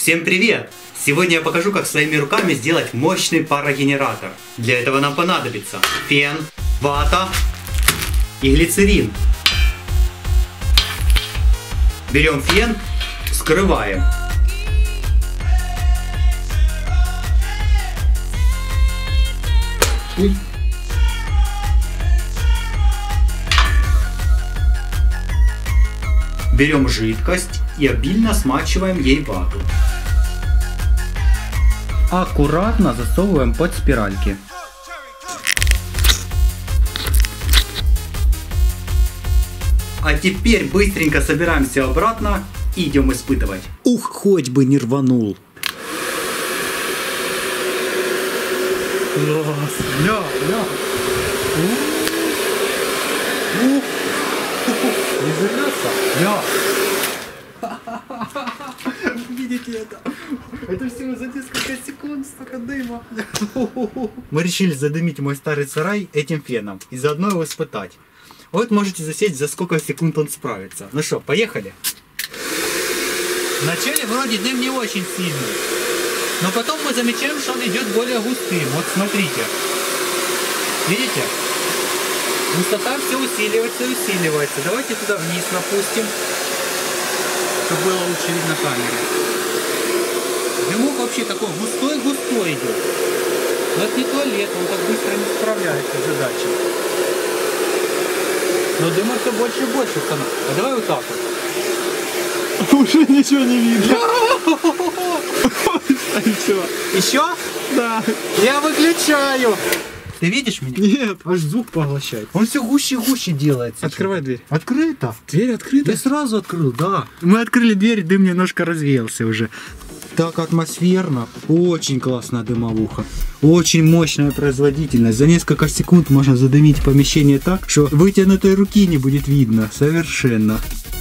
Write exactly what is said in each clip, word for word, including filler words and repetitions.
Всем привет! Сегодня я покажу, как своими руками сделать мощный парогенератор. Для этого нам понадобится фен, вата и глицерин. Берем фен, скрываем. Берем жидкость и обильно смачиваем ей вату. Аккуратно засовываем под спиральки. А теперь быстренько собираемся обратно и идем испытывать. Ух, хоть бы не рванул. Класс. Ля, ля. Ух. Не взорвется? Ля. Видите это? Это всего за несколько секунд столько дыма. Мы решили задымить мой старый сарай этим феном и заодно его испытать. Вот можете засечь, за сколько секунд он справится. Ну что, поехали? Вначале вроде дым не очень сильный, но потом мы замечаем, что он идет более густым. Вот смотрите. Видите? Густота все усиливается и усиливается. Давайте туда вниз напустим, чтобы было лучше видно камеры. Дымок вообще такой густой-густой идет. Но это не туалет, он так быстро не справляется с задачей. Но дыма все больше и больше становится. А давай вот так вот. Уже ничего не видно. Еще? Еще? Да. Я выключаю. Ты видишь меня? Нет, аж звук поглощает. Он все гуще и гуще делается. Открывай дверь. Открыто. Дверь открыта? Я сразу открыл, да. Мы открыли дверь, дым немножко развеялся уже. Так атмосферно. Очень классная дымовуха. Очень мощная производительность. За несколько секунд можно задымить помещение так, что вытянутой руки не будет видно. Совершенно.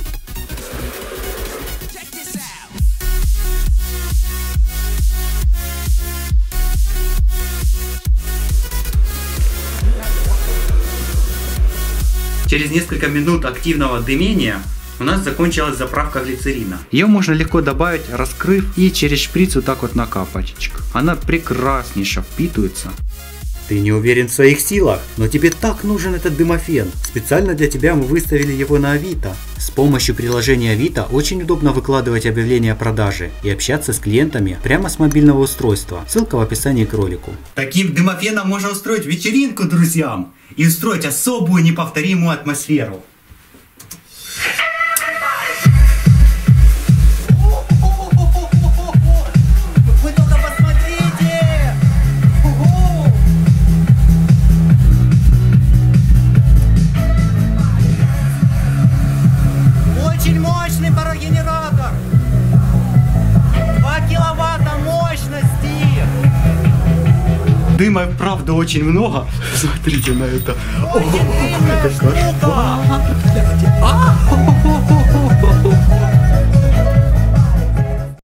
Через несколько минут активного дымения у нас закончилась заправка глицерина. Ее можно легко добавить, раскрыв и через шприц вот так вот накапать. Она прекраснейше впитывается. Ты не уверен в своих силах, но тебе так нужен этот дымофен. Специально для тебя мы выставили его на Авито. С помощью приложения Авито очень удобно выкладывать объявления о продаже и общаться с клиентами прямо с мобильного устройства. Ссылка в описании к ролику. Таким дымофеном можно устроить вечеринку друзьям и устроить особую неповторимую атмосферу. Очень мощный парогенератор. два киловатта мощности. Дыма, правда, очень много. Смотрите на это. Очень длинная штука.